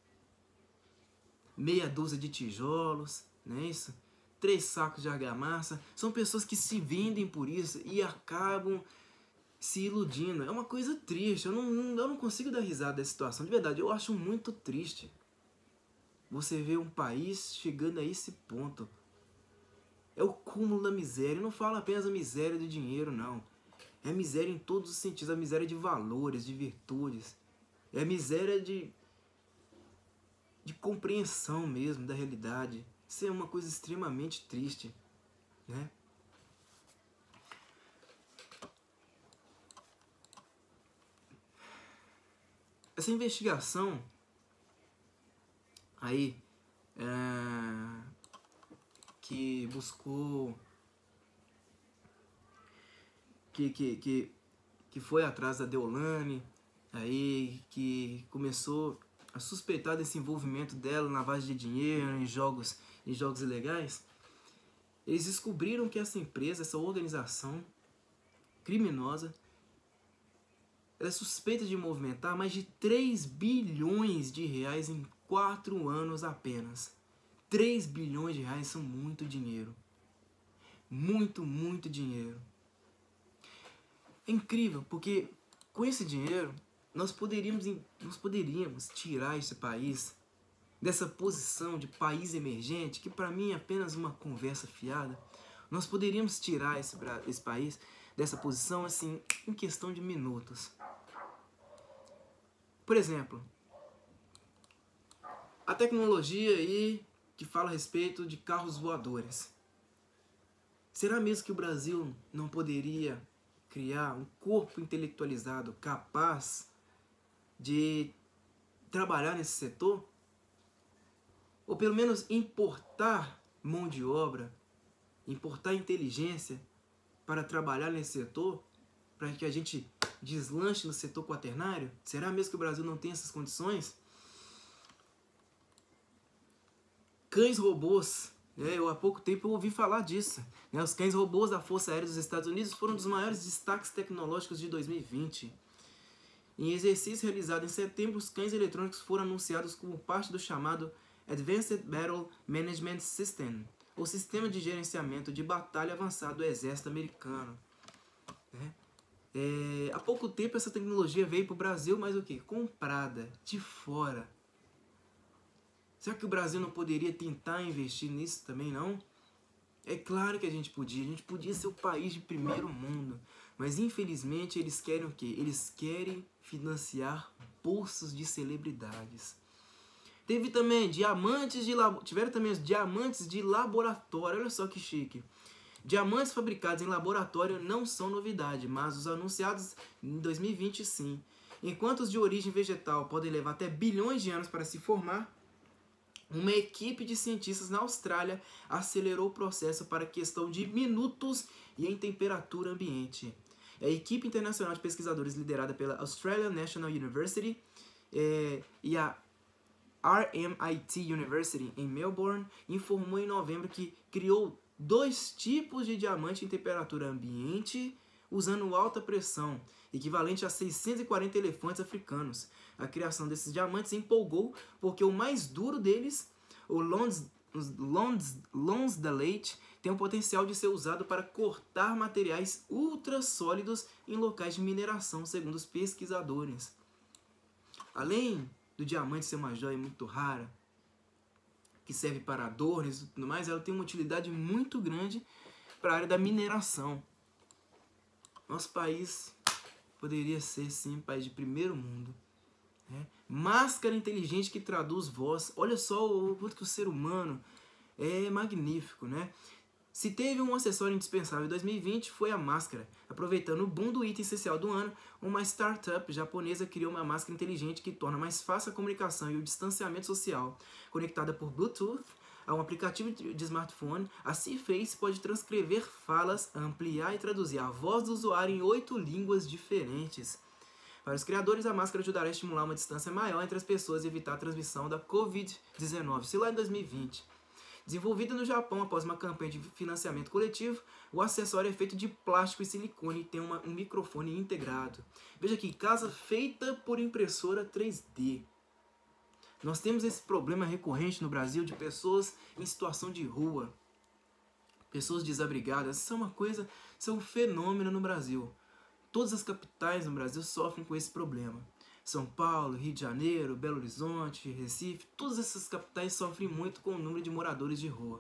Meia dúzia de tijolos, não é isso? Três sacos de argamassa. São pessoas que se vendem por isso e acabam se iludindo. É uma coisa triste. Eu não, eu não consigo dar risada dessa situação. De verdade, eu acho muito triste você ver um país chegando a esse ponto. É o cúmulo da miséria. Eu não falo apenas a miséria do dinheiro, não. É a miséria em todos os sentidos. A miséria de valores, de virtudes. É a miséria de, de compreensão mesmo da realidade. Isso é uma coisa extremamente triste, né? Essa investigação aí é, que buscou que, que, que, que foi atrás da Deolane, aí que começou a suspeitar desse envolvimento dela na lavagem de dinheiro, em jogos, em jogos ilegais. Eles descobriram que essa empresa, essa organização criminosa, ela é suspeita de movimentar mais de três bilhões de reais em quatro anos apenas. três bilhões de reais são muito dinheiro. Muito, muito dinheiro. É incrível, porque com esse dinheiro nós poderíamos, nós poderíamos tirar esse país dessa posição de país emergente, que para mim é apenas uma conversa fiada. Nós poderíamos tirar esse, esse país dessa posição assim, em questão de minutos. Por exemplo, a tecnologia aí que fala a respeito de carros voadores. Será mesmo que o Brasil não poderia criar um corpo intelectualizado capaz de trabalhar nesse setor? Ou pelo menos importar mão de obra, importar inteligência para trabalhar nesse setor, para que a gente deslanche no setor quaternário? Será mesmo que o Brasil não tem essas condições? Cães robôs, né? Eu há pouco tempo eu ouvi falar disso, né? Os cães robôs da Força Aérea dos Estados Unidos foram um dos maiores destaques tecnológicos de dois mil e vinte. Em exercício realizado em setembro, os cães eletrônicos foram anunciados como parte do chamado Advanced Battle Management System, ou Sistema de Gerenciamento de Batalha Avançado do Exército Americano, né? É, há pouco tempo essa tecnologia veio para o Brasil, mas o que? Comprada de fora. Será que o Brasil não poderia tentar investir nisso também, não? É claro que a gente podia. A gente podia ser o país de primeiro mundo. Mas infelizmente eles querem o quê? Eles querem financiar bolsas de celebridades. Teve também diamantes de labo... Tiveram também os diamantes de laboratório. Olha só que chique. Diamantes fabricados em laboratório não são novidade, mas os anunciados em dois mil e vinte sim. Enquanto os de origem vegetal podem levar até bilhões de anos para se formar, uma equipe de cientistas na Austrália acelerou o processo para questão de minutos e em temperatura ambiente. A equipe internacional de pesquisadores liderada pela Australian National University é, e a R M I T University em Melbourne informou em novembro que criou dois tipos de diamante em temperatura ambiente usando alta pressão, equivalente a seiscentos e quarenta elefantes africanos. A criação desses diamantes empolgou porque o mais duro deles, o Lons, Lons, Lonsdaleite, tem o potencial de ser usado para cortar materiais ultra sólidos em locais de mineração, segundo os pesquisadores. Além do diamante ser uma joia muito rara, que serve para adornos e tudo mais, ela tem uma utilidade muito grande para a área da mineração. Nosso país poderia ser, sim, um país de primeiro mundo. Né? Máscara inteligente que traduz voz. Olha só o quanto que o ser humano é magnífico, né? Se teve um acessório indispensável em dois mil e vinte, foi a máscara. Aproveitando o boom do item essencial do ano, uma startup japonesa criou uma máscara inteligente que torna mais fácil a comunicação e o distanciamento social. Conectada por Bluetooth a um aplicativo de smartphone, a C-Face pode transcrever falas, ampliar e traduzir a voz do usuário em oito línguas diferentes. Para os criadores, a máscara ajudará a estimular uma distância maior entre as pessoas e evitar a transmissão da covid dezenove, sei lá em dois mil e vinte. Desenvolvida no Japão após uma campanha de financiamento coletivo, o acessório é feito de plástico e silicone e tem uma, um microfone integrado. Veja aqui, casa feita por impressora três D. Nós temos esse problema recorrente no Brasil de pessoas em situação de rua, pessoas desabrigadas. Isso é uma coisa, isso é um fenômeno no Brasil. Todas as capitais no Brasil sofrem com esse problema. São Paulo, Rio de Janeiro, Belo Horizonte, Recife, todas essas capitais sofrem muito com o número de moradores de rua.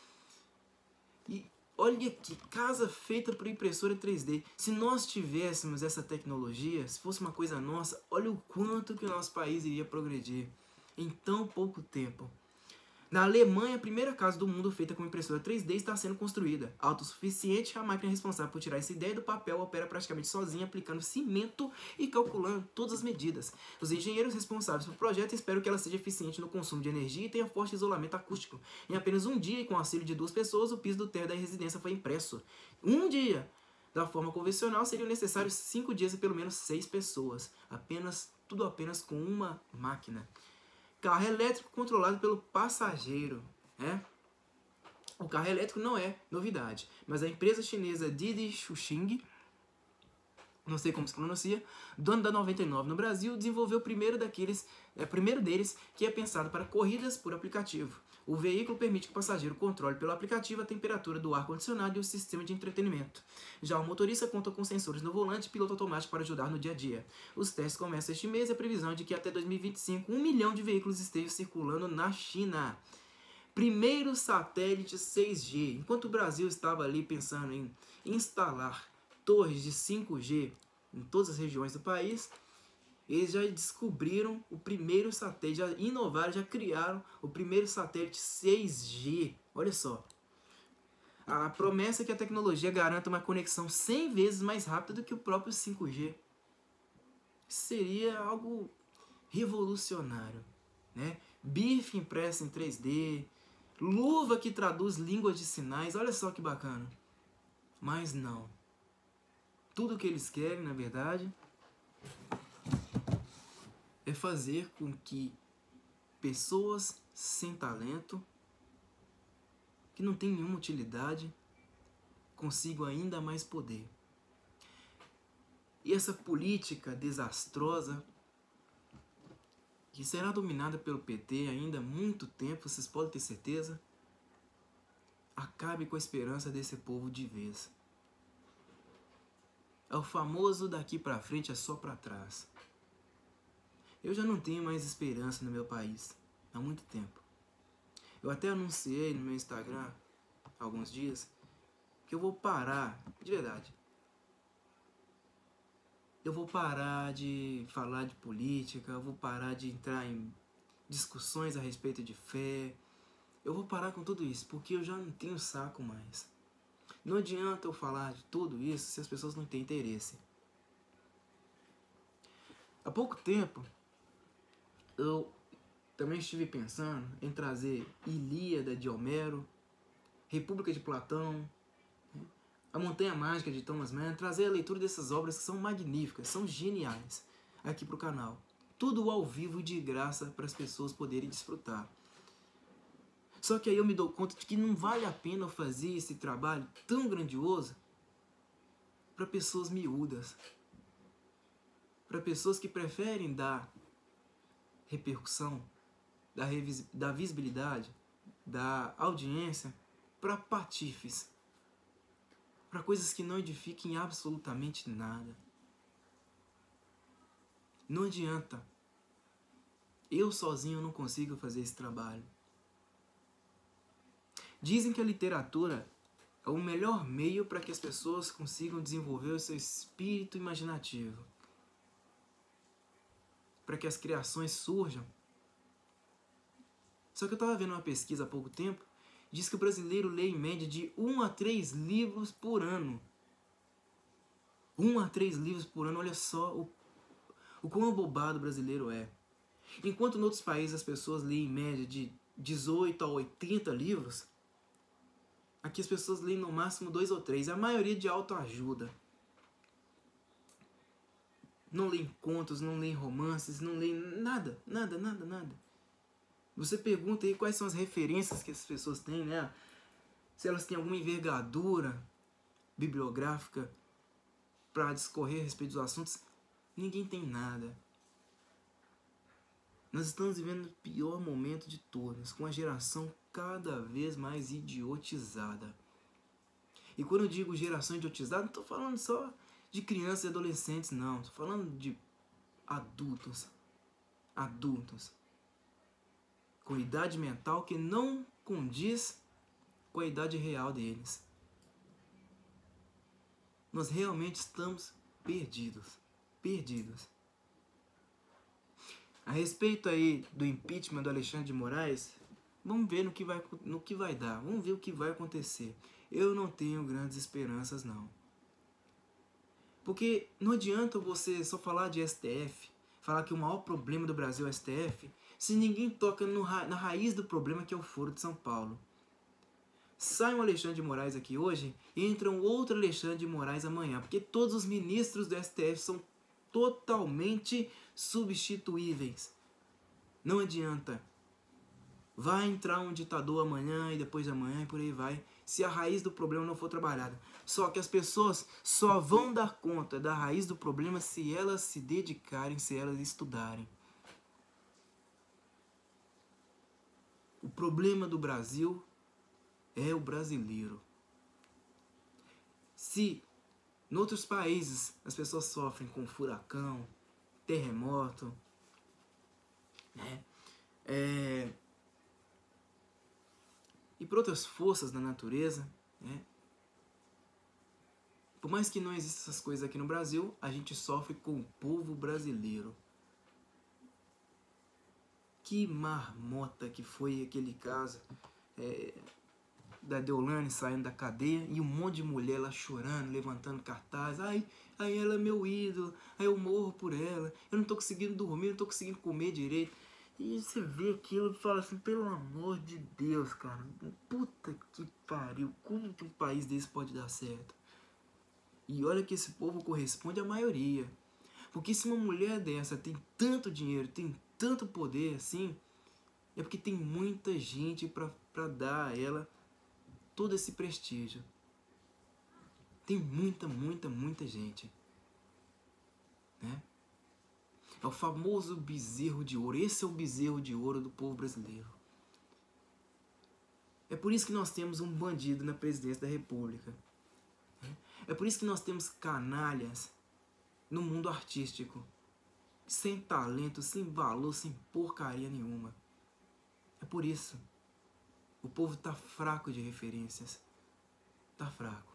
E olha aqui, casa feita por impressora três D. Se nós tivéssemos essa tecnologia, se fosse uma coisa nossa, olha o quanto que o nosso país iria progredir em tão pouco tempo. Na Alemanha, a primeira casa do mundo feita com impressora três D está sendo construída. Autossuficiente, a máquina responsável por tirar essa ideia do papel opera praticamente sozinha, aplicando cimento e calculando todas as medidas. Os engenheiros responsáveis pelo projeto esperam que ela seja eficiente no consumo de energia e tenha forte isolamento acústico. Em apenas um dia, e com o auxílio de duas pessoas, o piso do térreo da residência foi impresso. Um dia! Da forma convencional, seriam necessários cinco dias e pelo menos seis pessoas. Apenas, tudo apenas com uma máquina. Carro elétrico controlado pelo passageiro, né? O carro elétrico não é novidade, mas a empresa chinesa Didi Chuxing, não sei como se pronuncia, dona da noventa e nove no Brasil, desenvolveu o primeiro daqueles, é, primeiro deles que é pensado para corridas por aplicativo. O veículo permite que o passageiro controle pelo aplicativo a temperatura do ar-condicionado e o sistema de entretenimento. Já o motorista conta com sensores no volante e piloto automático para ajudar no dia a dia. Os testes começam este mês e a previsão é de que até dois mil e vinte e cinco um milhão de veículos estejam circulando na China. Primeiro satélite seis G. Enquanto o Brasil estava ali pensando em instalar torres de cinco G em todas as regiões do país, eles já descobriram o primeiro satélite, já inovaram, já criaram o primeiro satélite seis G. Olha só. A promessa é que a tecnologia garanta uma conexão cem vezes mais rápida do que o próprio cinco G. Seria algo revolucionário, né? Bife impresso em três D, luva que traduz línguas de sinais, olha só que bacana. Mas não. Tudo o que eles querem, na verdade, é fazer com que pessoas sem talento, que não têm nenhuma utilidade, consigam ainda mais poder. E essa política desastrosa, que será dominada pelo P T ainda há muito tempo, vocês podem ter certeza, acabe com a esperança desse povo de vez. É o famoso daqui pra frente é só pra trás. Eu já não tenho mais esperança no meu país há muito tempo. Eu até anunciei no meu Instagram há alguns dias que eu vou parar, de verdade. Eu vou parar de falar de política, eu vou parar de entrar em discussões a respeito de fé. Eu vou parar com tudo isso, porque eu já não tenho saco mais. Não adianta eu falar de tudo isso se as pessoas não têm interesse. Há pouco tempo, eu também estive pensando em trazer Ilíada de Homero, República de Platão, A Montanha Mágica de Thomas Mann, trazer a leitura dessas obras que são magníficas, são geniais, aqui para o canal. Tudo ao vivo e de graça para as pessoas poderem desfrutar. Só que aí eu me dou conta de que não vale a pena eu fazer esse trabalho tão grandioso para pessoas miúdas, para pessoas que preferem dar repercussão, da, da visibilidade, da audiência para patifes, para coisas que não edifiquem absolutamente nada. Não adianta. Eu sozinho não consigo fazer esse trabalho. Dizem que a literatura é o melhor meio para que as pessoas consigam desenvolver o seu espírito imaginativo, para que as criações surjam. Só que eu estava vendo uma pesquisa há pouco tempo diz que o brasileiro lê em média de um a três livros por ano. um a três livros por ano, olha só o, o quão abobado o brasileiro é. Enquanto em outros países as pessoas leem em média de dezoito a oitenta livros, aqui as pessoas leem no máximo dois ou três, a maioria de autoajuda. Não leem contos, não leem romances, não leem nada, nada, nada, nada. Você pergunta aí quais são as referências que essas pessoas têm, né? Se elas têm alguma envergadura bibliográfica para discorrer a respeito dos assuntos, ninguém tem nada. Nós estamos vivendo o pior momento de todos, com a geração cada vez mais idiotizada. E quando eu digo geração idiotizada, não estou falando só de crianças e adolescentes, não. Estou falando de adultos. Adultos. Com idade mental que não condiz com a idade real deles. Nós realmente estamos perdidos. Perdidos. A respeito aí do impeachment do Alexandre de Moraes, vamos ver no que vai, no que vai dar. Vamos ver o que vai acontecer. Eu não tenho grandes esperanças, não. Porque não adianta você só falar de S T F, falar que o maior problema do Brasil é o S T F, se ninguém toca no, na raiz do problema, que é o Foro de São Paulo. Sai um Alexandre de Moraes aqui hoje, e entra um outro Alexandre de Moraes amanhã, porque todos os ministros do S T F são totalmente substituíveis. Não adianta. Vai entrar um ditador amanhã e depois de amanhã e por aí vai, se a raiz do problema não for trabalhada. Só que as pessoas só vão dar conta da raiz do problema se elas se dedicarem, se elas estudarem. O problema do Brasil é o brasileiro. Se em outros países as pessoas sofrem com furacão, terremoto, né? É, e por outras forças da natureza, né? Por mais que não existam essas coisas aqui no Brasil, a gente sofre com o povo brasileiro. Que marmota que foi aquele caso é, da Deolane saindo da cadeia e um monte de mulher lá chorando, levantando cartaz. Ai, ai, ela é meu ídolo, ai, eu morro por ela, eu não tô conseguindo dormir, não tô conseguindo comer direito. E você vê aquilo e fala assim, pelo amor de Deus, cara, puta que pariu, como que um país desse pode dar certo? E olha que esse povo corresponde à maioria. Porque se uma mulher dessa tem tanto dinheiro, tem tanto poder assim, é porque tem muita gente pra, pra dar a ela todo esse prestígio. Tem muita, muita, muita gente. Né? É o famoso bezerro de ouro. Esse é o bezerro de ouro do povo brasileiro. É por isso que nós temos um bandido na presidência da República. É por isso que nós temos canalhas no mundo artístico. Sem talento, sem valor, sem porcaria nenhuma. É por isso. O povo tá fraco de referências. Tá fraco.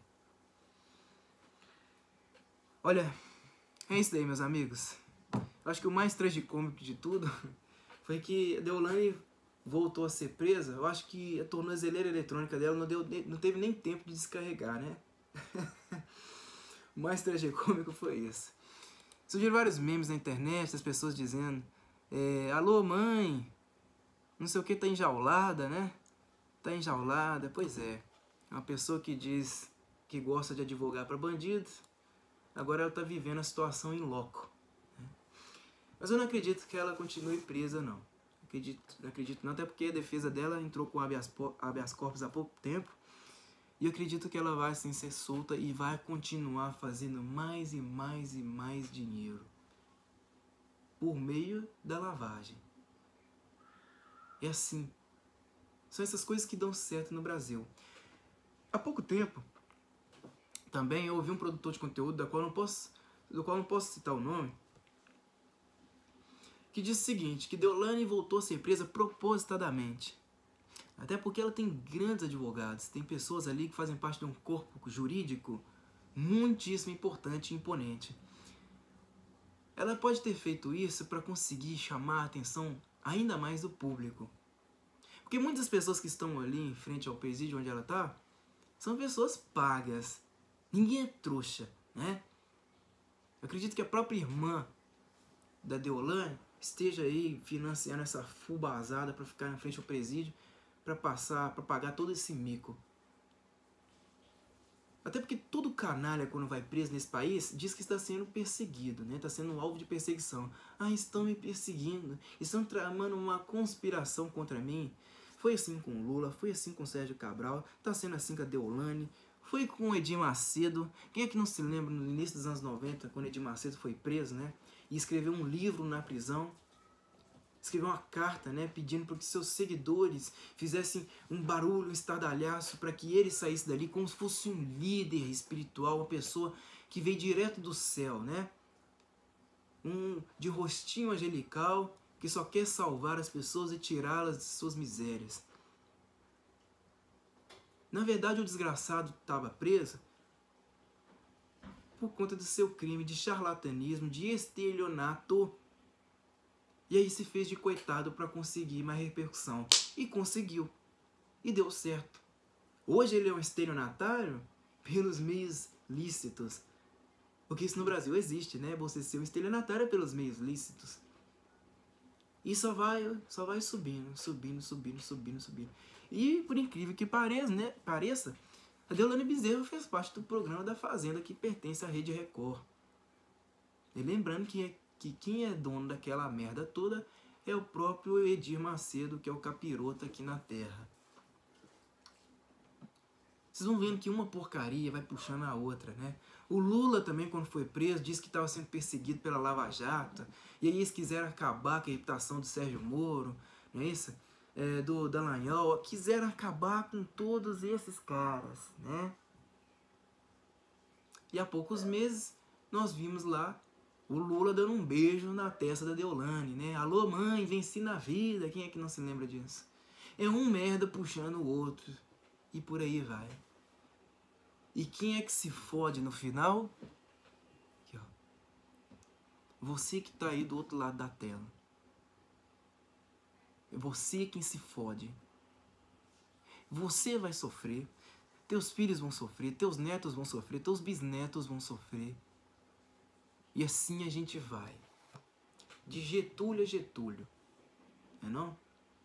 Olha, é isso daí, meus amigos. Eu acho que o mais tragicômico de tudo foi que a Deolane voltou a ser presa. Eu acho que a tornozeleira eletrônica dela não, deu, não teve nem tempo de descarregar, né? O mais tragicômico foi isso. Surgiram vários memes na internet, as pessoas dizendo é, alô, mãe, não sei o que, tá enjaulada, né? Tá enjaulada, pois é. Uma pessoa que diz que gosta de advogar para bandidos, agora ela tá vivendo a situação em loco. Né? Mas eu não acredito que ela continue presa, não. Acredito, não acredito não, até porque a defesa dela entrou com habeas, habeas corpus há pouco tempo. E eu acredito que ela vai assim ser solta e vai continuar fazendo mais e mais e mais dinheiro. Por meio da lavagem. É assim. São essas coisas que dão certo no Brasil. Há pouco tempo, também eu ouvi um produtor de conteúdo, da qual não posso, do qual não posso citar o nome, que disse o seguinte, que Deolane voltou a ser presa propositadamente. Até porque ela tem grandes advogados, tem pessoas ali que fazem parte de um corpo jurídico muitíssimo importante e imponente. Ela pode ter feito isso para conseguir chamar a atenção ainda mais do público. Porque Porque muitas pessoas que estão ali em frente ao presídio onde ela está, são pessoas pagas. Ninguém é trouxa, né? Eu acredito que a própria irmã da Deolane esteja aí financiando essa fubazada para ficar em frente ao presídio, para passar, para pagar todo esse mico. Até porque todo canalha, quando vai preso nesse país, diz que está sendo perseguido, né? Está sendo um alvo de perseguição. Ah, estão me perseguindo, estão tramando uma conspiração contra mim. Foi assim com o Lula, foi assim com o Sérgio Cabral, está sendo assim com a Deolane, foi com o Edir Macedo. Quem é que não se lembra no início dos anos noventa, quando Edir Macedo foi preso, né? E escreveu um livro na prisão, escreveu uma carta, né, pedindo para que seus seguidores fizessem um barulho, um estardalhaço, para que ele saísse dali como se fosse um líder espiritual, uma pessoa que veio direto do céu, né? Um de rostinho angelical, que só quer salvar as pessoas e tirá-las de suas misérias. Na verdade, o desgraçado estava preso por conta do seu crime de charlatanismo, de estelionato. E aí se fez de coitado para conseguir mais repercussão. E conseguiu. E deu certo. Hoje ele é um estelionatário pelos meios lícitos. Porque isso no Brasil existe, né? Você ser um estelionatário pelos meios lícitos. E só vai, só vai subindo, subindo, subindo, subindo, subindo. E por incrível que pareça, né? pareça, a Deolane Bezerra fez parte do programa da Fazenda que pertence à Rede Record. E lembrando que é que quem é dono daquela merda toda é o próprio Edir Macedo, que é o capirota aqui na Terra. Vocês vão vendo que uma porcaria vai puxando a outra, né? O Lula também, quando foi preso, disse que estava sendo perseguido pela Lava Jato. E aí eles quiseram acabar com a reputação do Sérgio Moro, não é isso? É, do Dallagnol. Quiseram acabar com todos esses caras, né? E há poucos meses nós vimos lá o Lula dando um beijo na testa da Deolane, né? Alô, mãe, venci na vida. Quem é que não se lembra disso? É um merda puxando o outro. E por aí vai. E quem é que se fode no final? Aqui, ó. Você que tá aí do outro lado da tela. É você quem se fode. Você vai sofrer. Teus filhos vão sofrer. Teus netos vão sofrer. Teus bisnetos vão sofrer. E assim a gente vai. De Getúlio a Getúlio. Não é não?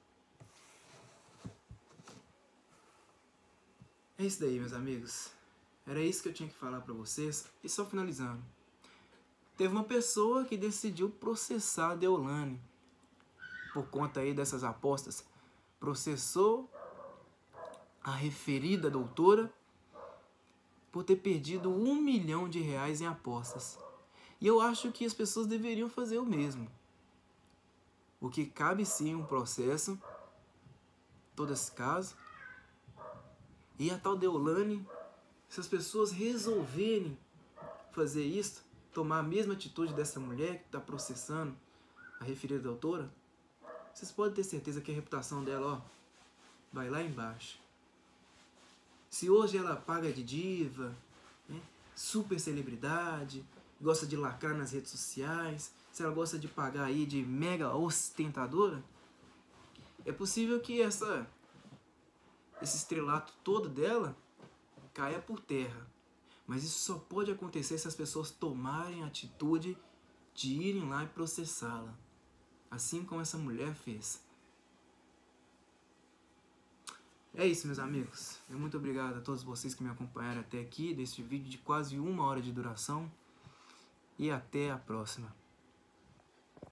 É isso daí, meus amigos. Era isso que eu tinha que falar pra vocês. E só finalizando. Teve uma pessoa que decidiu processar a Deolane. Por conta aí dessas apostas. Processou a referida doutora por ter perdido um milhão de reais em apostas. E eu acho que as pessoas deveriam fazer o mesmo. O que cabe sim um processo, todo esse caso. E a tal Deolane, se as pessoas resolverem fazer isso, tomar a mesma atitude dessa mulher que está processando a referida doutora, vocês podem ter certeza que a reputação dela, ó, vai lá embaixo. Se hoje ela paga de diva, né, super celebridade, gosta de lacrar nas redes sociais, se ela gosta de pagar aí de mega ostentadora, é possível que essa, esse estrelato todo dela caia por terra. Mas isso só pode acontecer se as pessoas tomarem a atitude de irem lá e processá-la. Assim como essa mulher fez. É isso, meus amigos. Muito obrigado a todos vocês que me acompanharam até aqui, deste vídeo de quase uma hora de duração. E até a próxima.